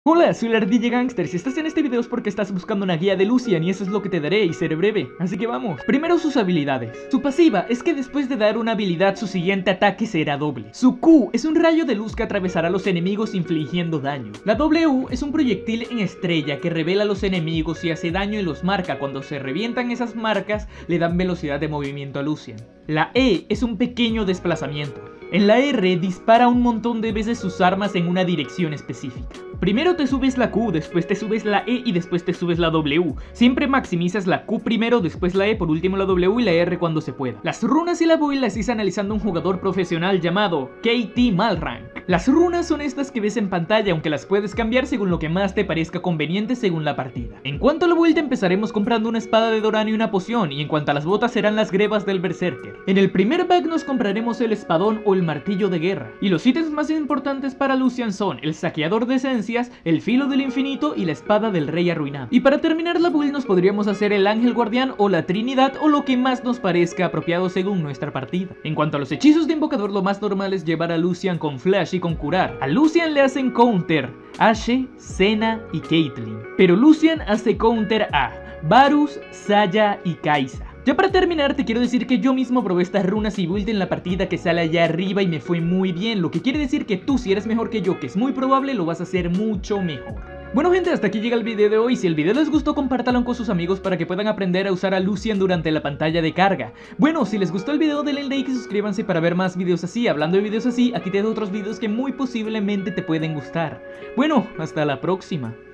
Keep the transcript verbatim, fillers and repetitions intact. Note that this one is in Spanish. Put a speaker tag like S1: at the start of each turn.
S1: Hola, soy la Ardilla Gangster. Si estás en este video es porque estás buscando una guía de Lucian y eso es lo que te daré y seré breve, así que vamos. Primero sus habilidades. Su pasiva es que después de dar una habilidad su siguiente ataque será doble. Su Q es un rayo de luz que atravesará a los enemigos infligiendo daño. La W es un proyectil en estrella que revela a los enemigos y hace daño y los marca. Cuando se revientan esas marcas le dan velocidad de movimiento a Lucian. La E es un pequeño desplazamiento. En la R dispara un montón de veces sus armas en una dirección específica. Primero te subes la Q, después te subes la E y después te subes la W. Siempre maximizas la Q primero, después la E, por último la W y la R cuando se pueda. Las runas y la build las hice analizando un jugador profesional llamado K T Malrank. Las runas son estas que ves en pantalla, aunque las puedes cambiar según lo que más te parezca conveniente según la partida. En cuanto a la build empezaremos comprando una espada de Doran y una poción, y en cuanto a las botas serán las grebas del Berserker. En el primer pack nos compraremos el espadón o el martillo de guerra. Y los ítems más importantes para Lucian son el saqueador de esencias, el filo del infinito y la espada del rey arruinado. Y para terminar la build nos podríamos hacer el ángel guardián o la trinidad o lo que más nos parezca apropiado según nuestra partida. En cuanto a los hechizos de invocador, lo más normal es llevar a Lucian con flash y con curar. A Lucian le hacen counter Ashe, Senna y Caitlyn, pero Lucian hace counter a Varus, Saya y Kai'Sa. Ya para terminar te quiero decir que yo mismo probé estas runas y build en la partida que sale allá arriba y me fue muy bien, lo que quiere decir que tú, si eres mejor que yo, que es muy probable, lo vas a hacer mucho mejor. Bueno gente, hasta aquí llega el video de hoy. Si el video les gustó, compártalo con sus amigos para que puedan aprender a usar a Lucian durante la pantalla de carga. Bueno, si les gustó el video denle like y suscríbanse para ver más videos así. Hablando de videos así, aquí te doy otros videos que muy posiblemente te pueden gustar. Bueno, hasta la próxima.